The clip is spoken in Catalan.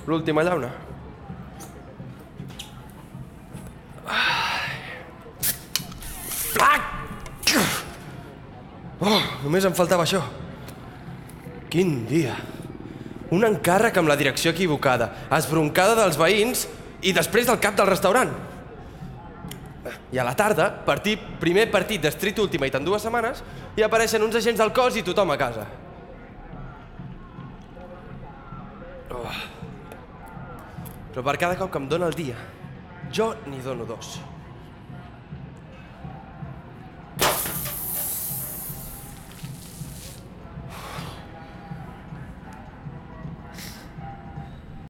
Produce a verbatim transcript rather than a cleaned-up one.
l'última llauna. Oh, només em faltava això. Quin dia. Un encàrrec amb la direcció equivocada, esbroncada dels veïns i després del cap del restaurant. I a la tarda, partit, primer partit de Street Ultimate en dues setmanes i apareixen uns agents del cos i tothom a casa. Oh. Però per cada cop que em dóna el dia, jo n'hi dono dos.